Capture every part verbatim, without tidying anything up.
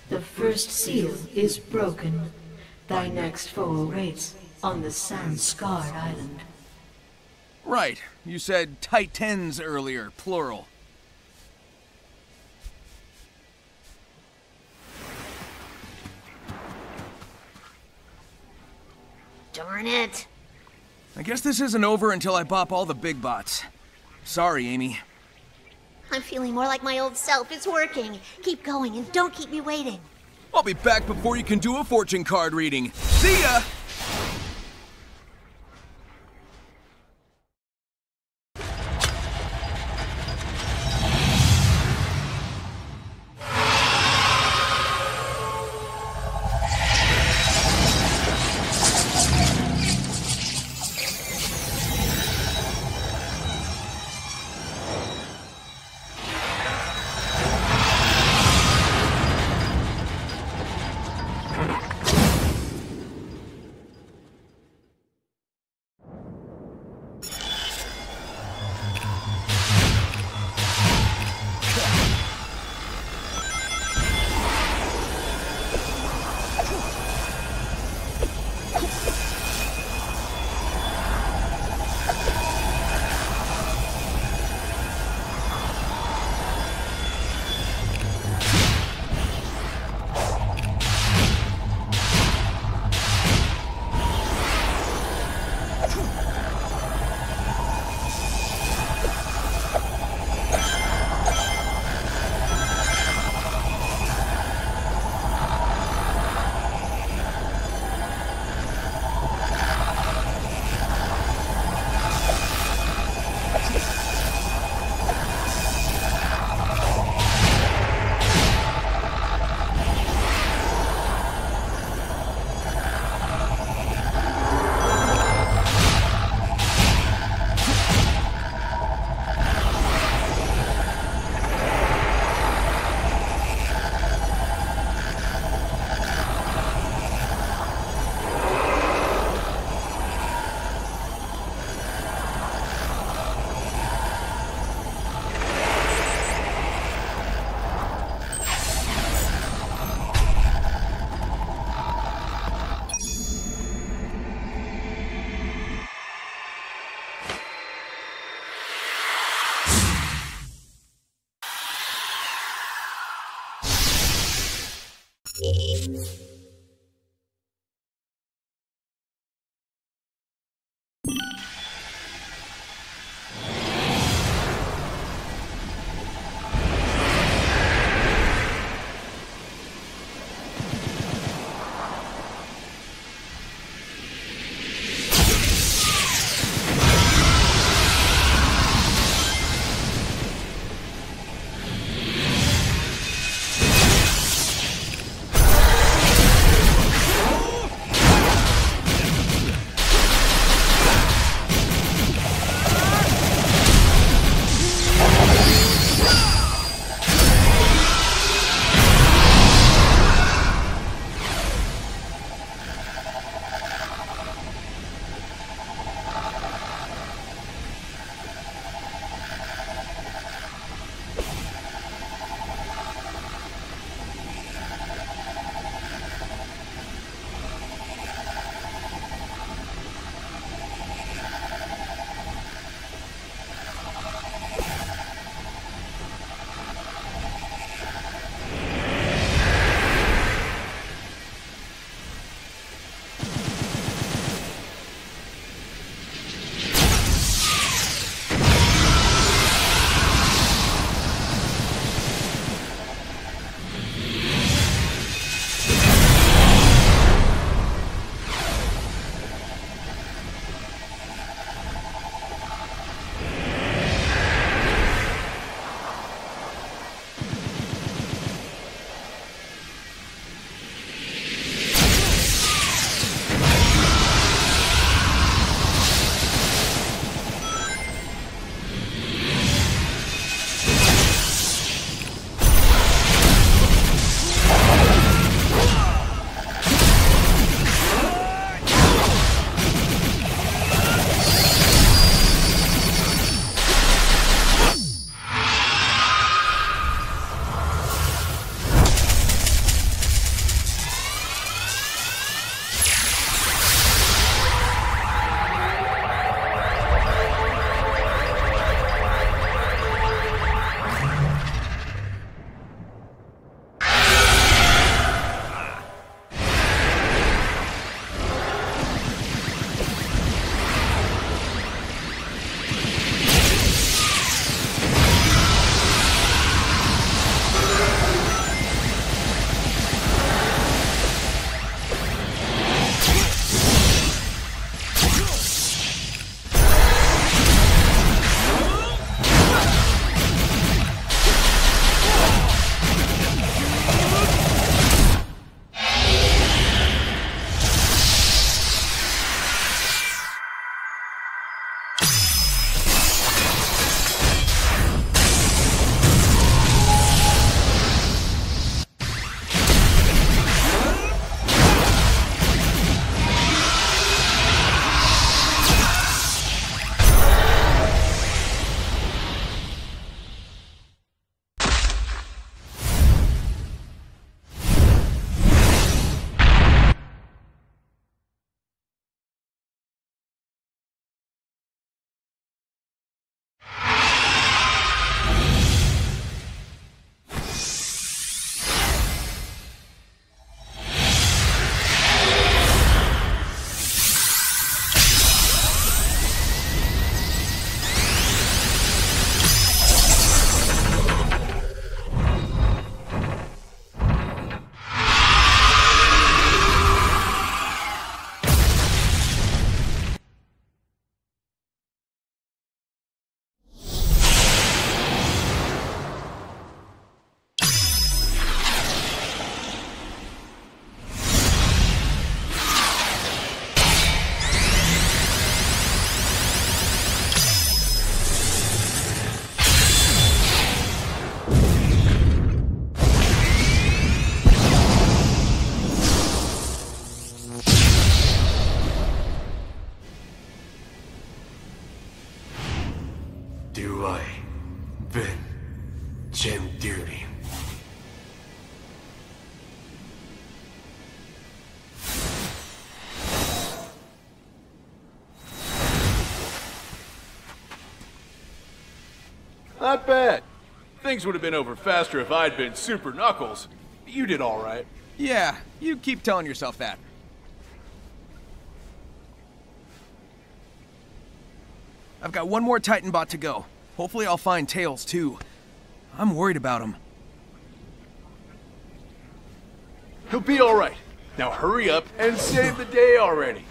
The first seal is broken. Thy next foe awaits on the sand-scarred island. Right. You said titans earlier, plural. Darn it. I guess this isn't over until I bop all the big bots. Sorry, Amy. I'm feeling more like my old self. It's working. Keep going and don't keep me waiting. I'll be back before you can do a fortune card reading. See ya! Not bad. Things would have been over faster if I'd been Super Knuckles. You did all right. Yeah, you keep telling yourself that. I've got one more Titan bot to go. Hopefully I'll find Tails too. I'm worried about him. He'll be all right. Now hurry up and save the day already.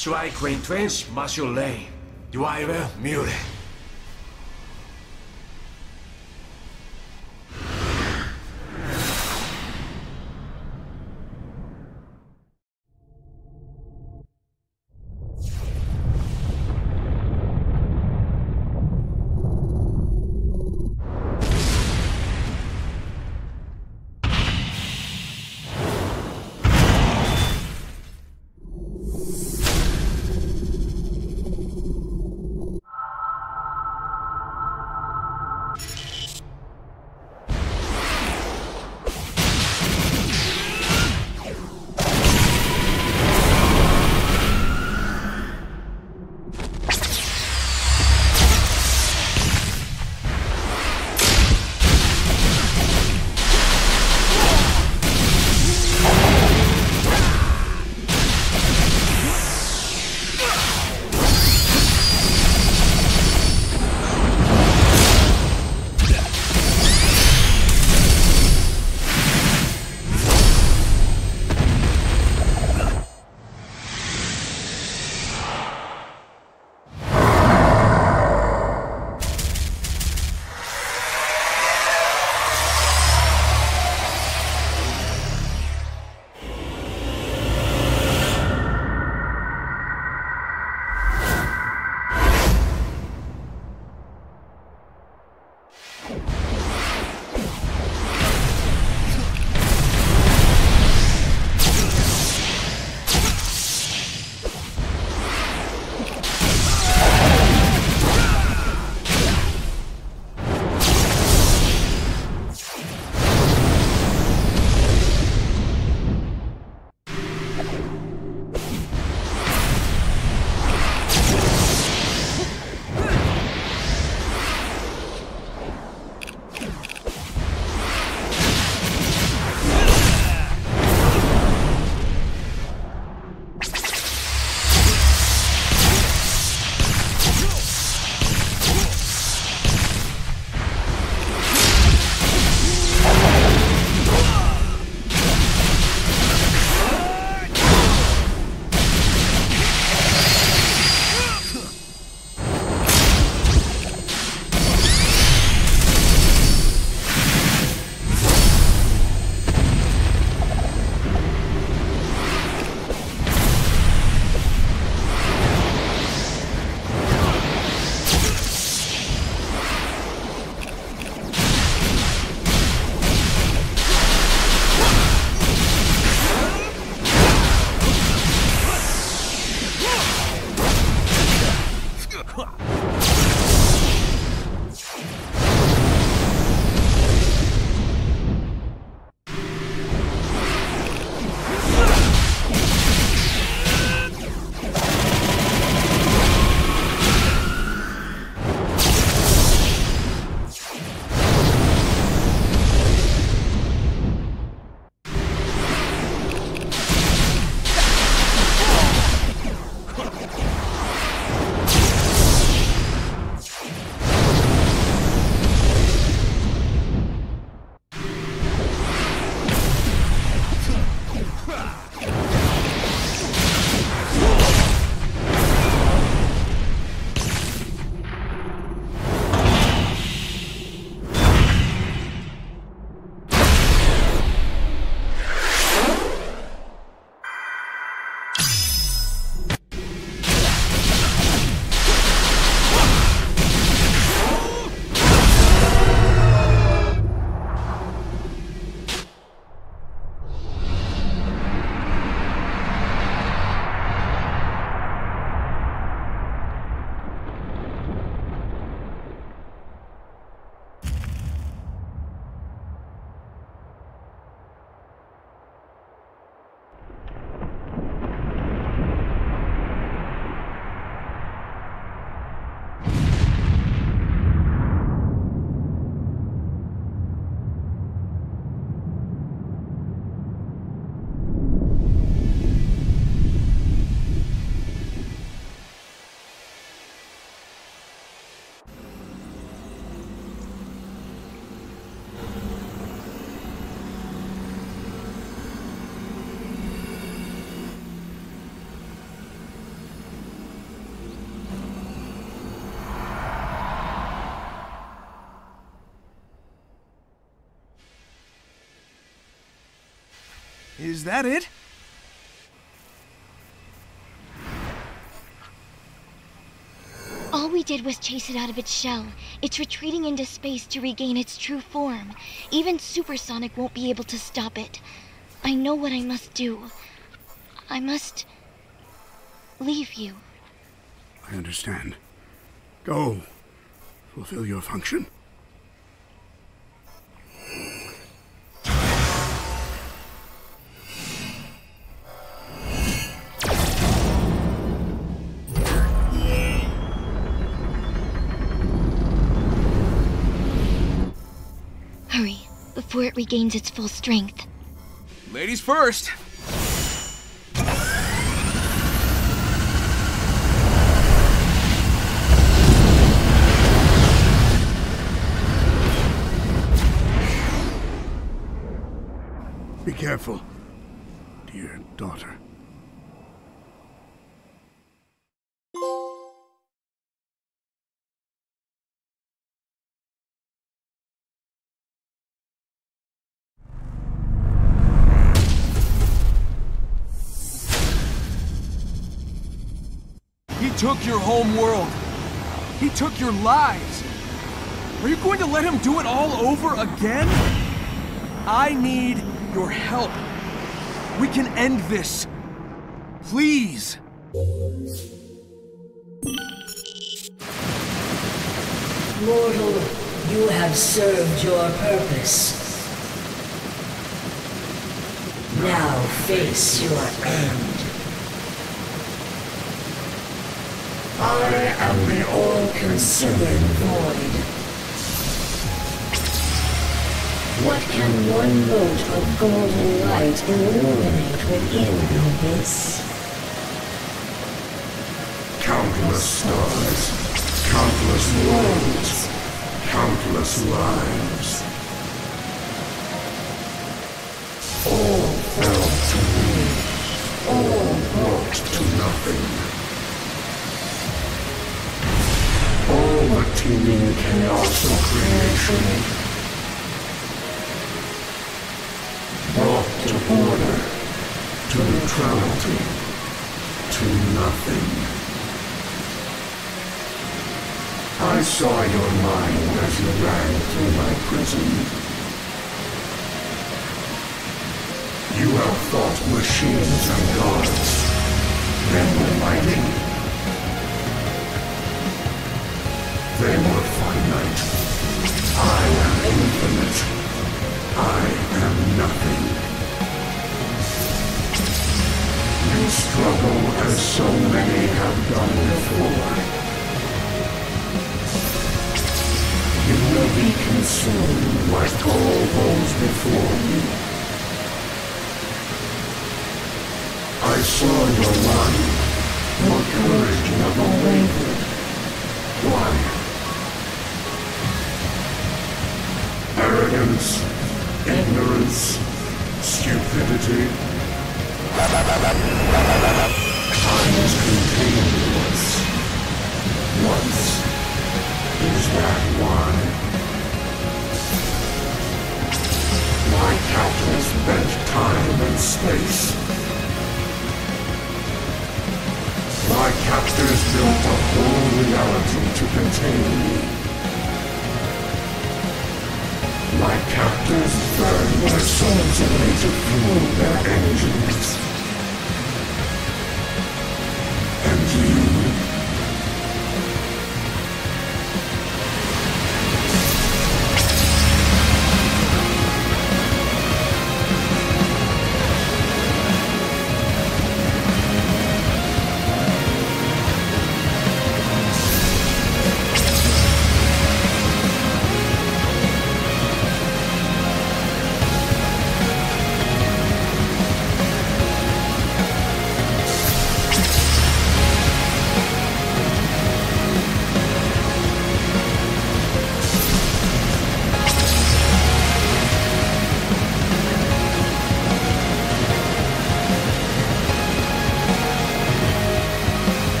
Try Crane Trench, Marshall Lane. Driver muted. Is that it? All we did was chase it out of its shell. It's retreating into space to regain its true form. Even Supersonic won't be able to stop it. I know what I must do. I must leave you. I understand. Go. Fulfill your function. Hurry, before it regains its full strength. Ladies first. Be careful, dear daughter. He took your home world. He took your lives. Are you going to let him do it all over again? I need your help. We can end this. Please. Mortal, you have served your purpose. Now face your end. I am the all-consuming void. What can one mote of golden light illuminate within the abyss? Countless stars, countless worlds, countless lives. All fell to me, all brought to nothing. All the teeming chaos of creation brought to order, to neutrality, to nothing. I saw your mind as you ran through my prison. You have fought machines and gods, then were mighty. They were finite. I am infinite. I am nothing. You struggle as so many have done before. You will be consumed like all those before you. I saw your light. Your courage never wavered. Why? Arrogance, ignorance, stupidity. Time is contained once. Once. Is that why? My captors bent time and space. My captors built a whole reality to contain me. My captors burned their souls away to fuel their engines. And you...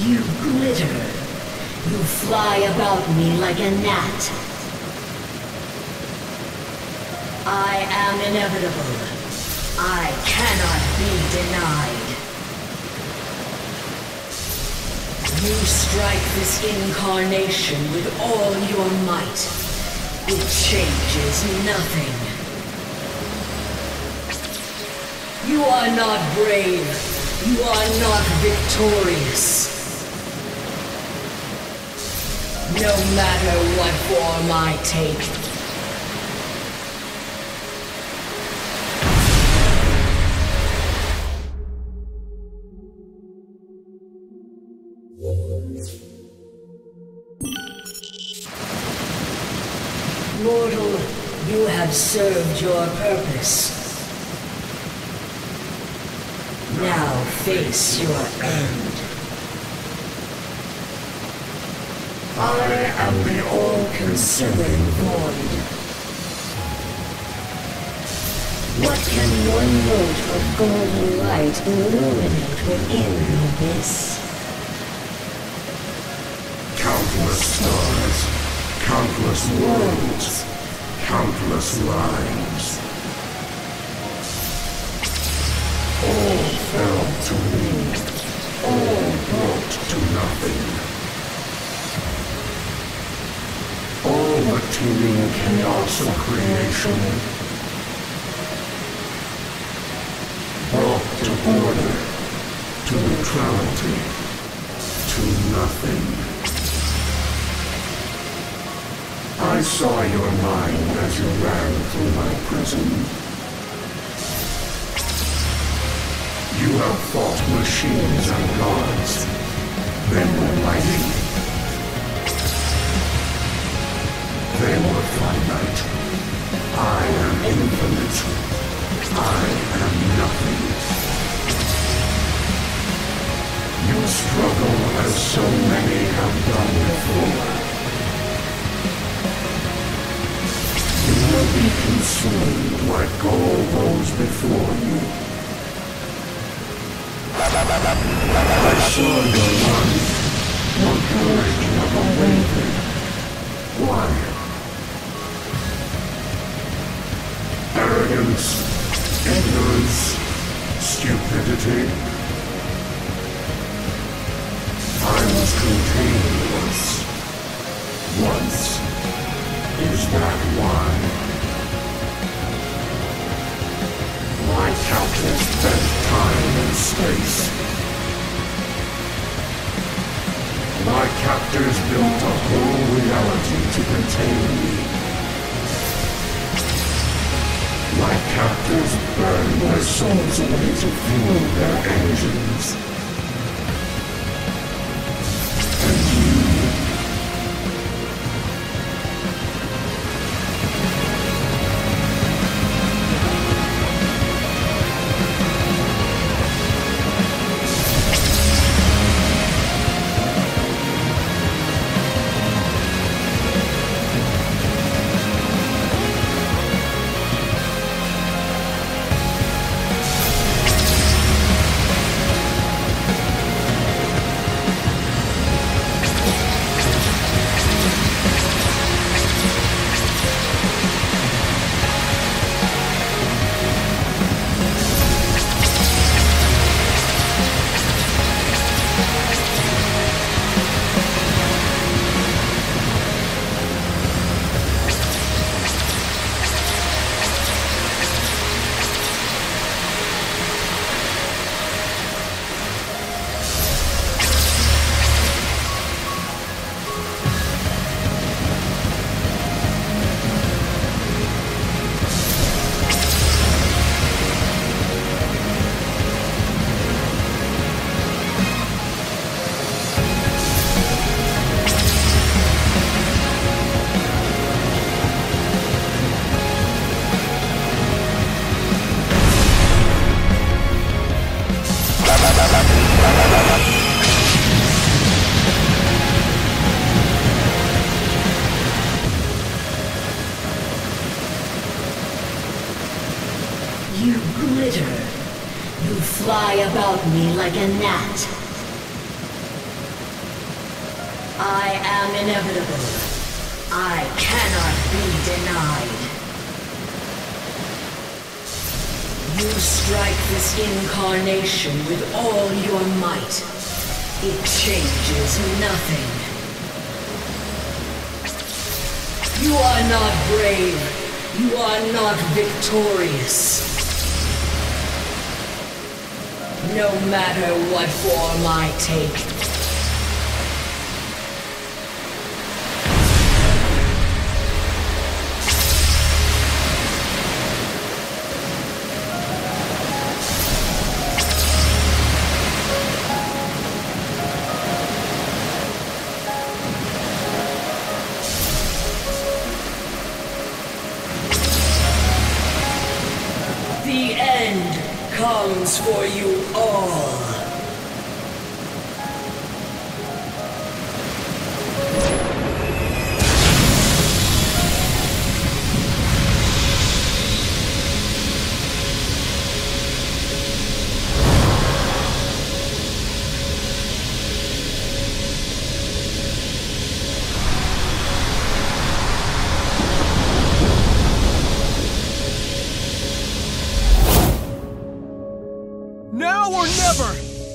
You glitter. You fly about me like a gnat. I am inevitable. I cannot be denied. You strike this incarnation with all your might. It changes nothing. You are not brave. You are not victorious. No matter what form I take. Mortal, you have served your purpose. Now face your end. I am the all-consuming void. What can one note of golden light illuminate within the abyss? Countless stars, countless worlds, countless lives. All fell to me, all brought to nothing. All the teeming chaos of creation brought to order, to neutrality, to nothing. I saw your mind as you ran through my prison. You have fought machines and gods. They were mighty. They were finite. I am infinite. I am nothing. You struggle as so many have done before. You will be consumed like gold rose before you. I saw your life. Your courage never wavered. Why? Arrogance, ignorance, stupidity. I was contained once. Once. Is that why? My countless spent time and space. My captors built a whole reality to contain me. My captors burned my souls away to fuel their engines. And you... You glitter. You fly about me like a gnat. I am inevitable. I cannot be denied. You strike this incarnation with all your might. It changes nothing. You are not brave. You are not victorious. No matter what form I take. The end comes for you all. Now or never!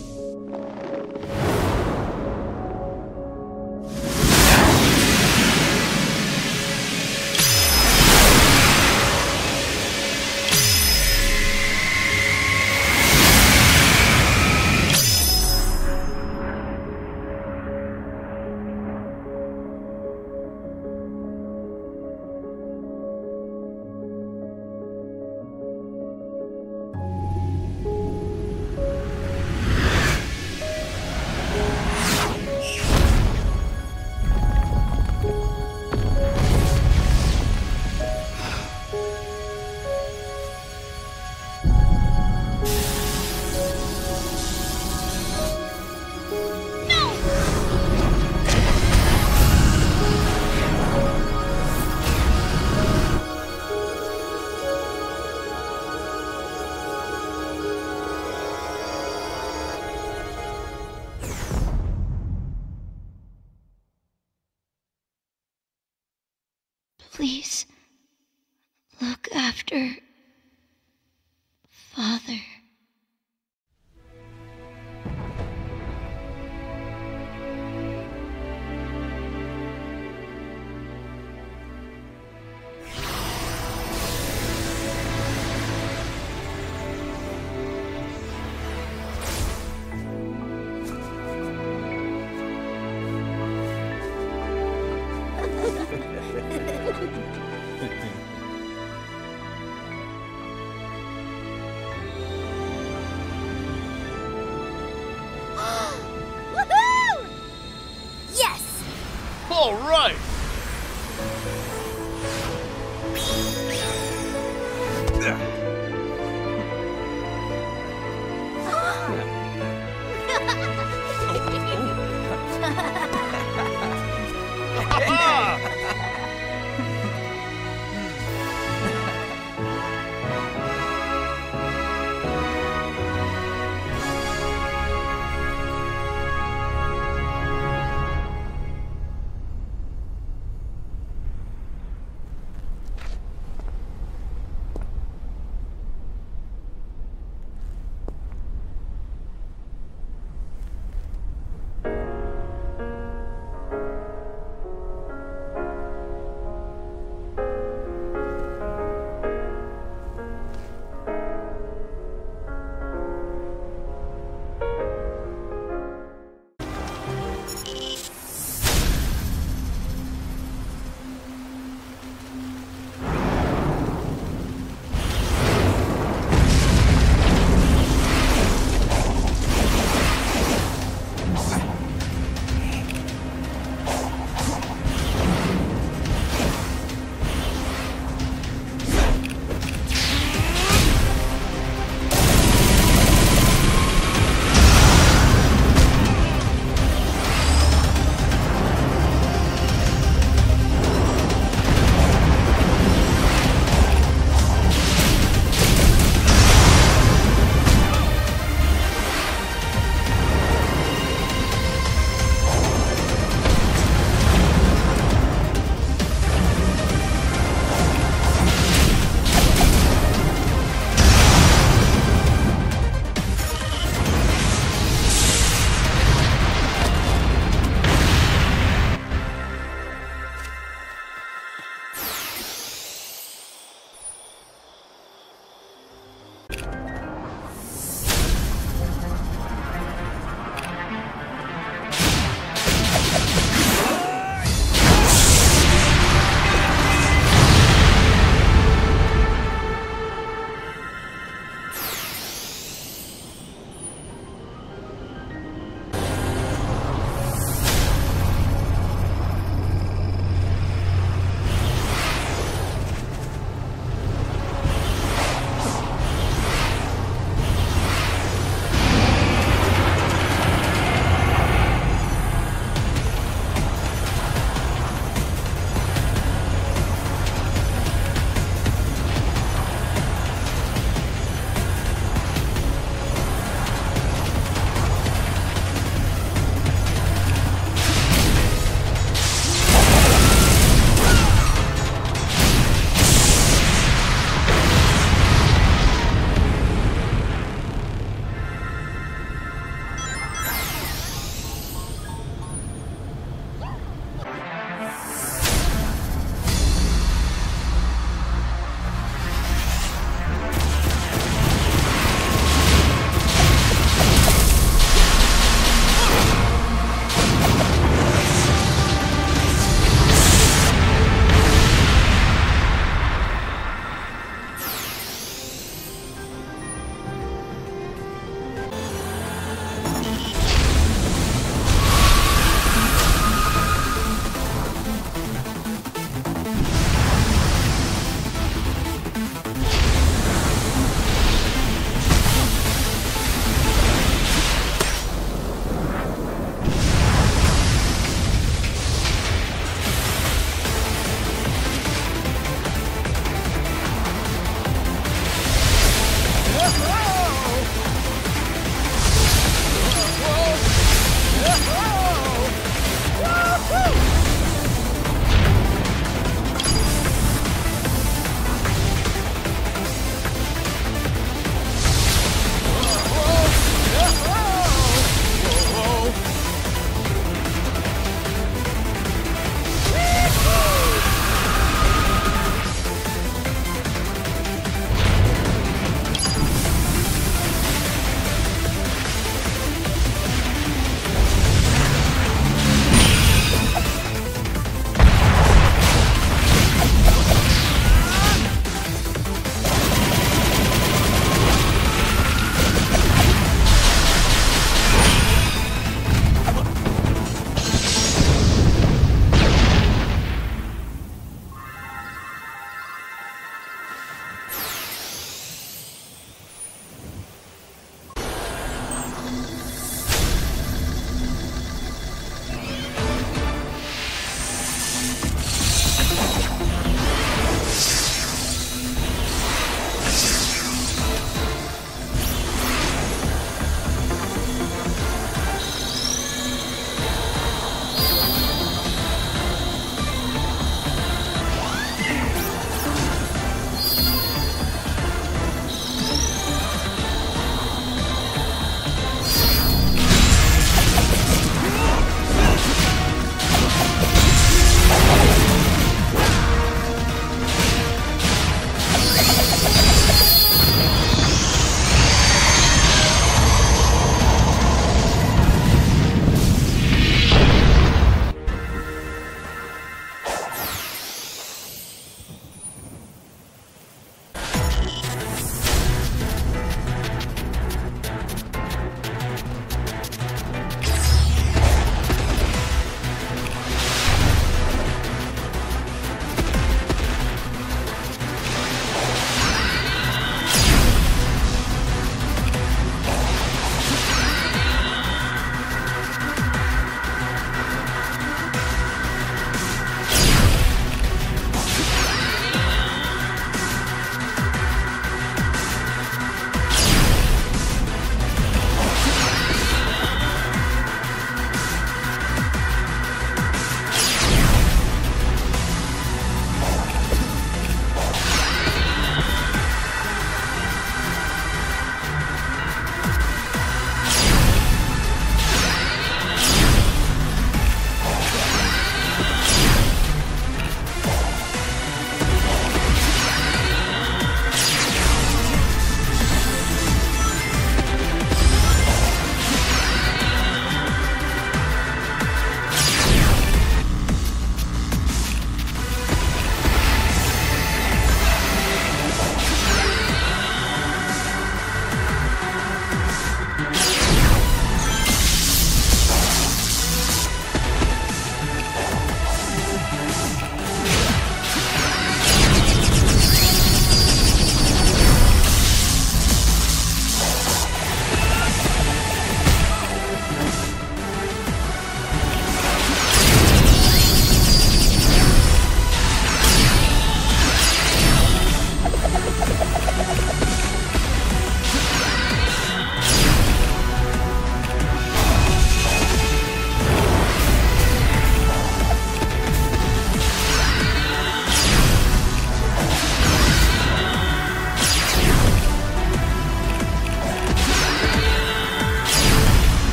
Please, look after Father. Woohoo! Yes! All right.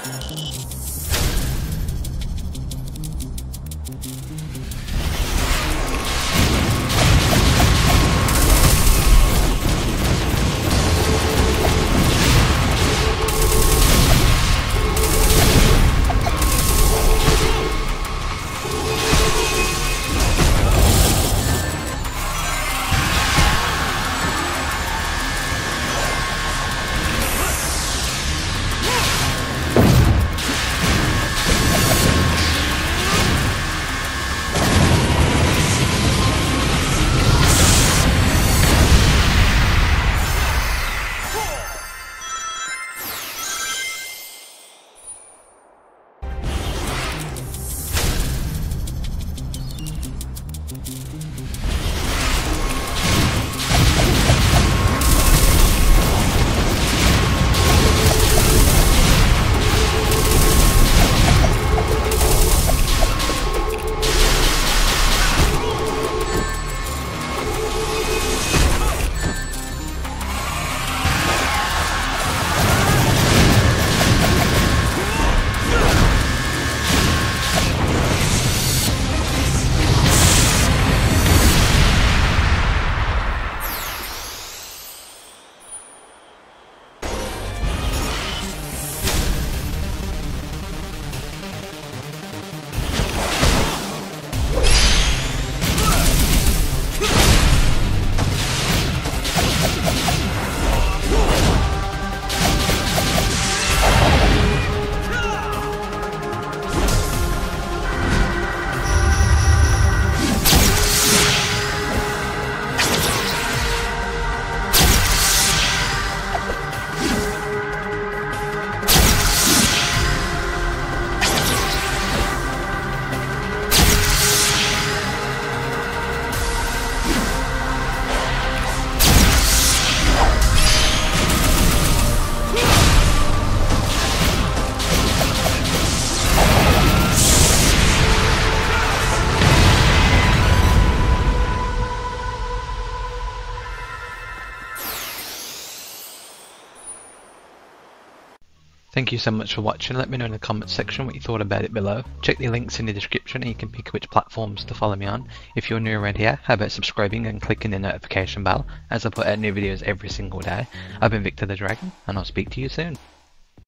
Thank you so much for watching. Let me know in the comments section what you thought about it below. Check the links in the description and you can pick which platforms to follow me on. If you're new around here, how about subscribing and clicking the notification bell as I put out new videos every single day. I've been Victor the Dragon and I'll speak to you soon.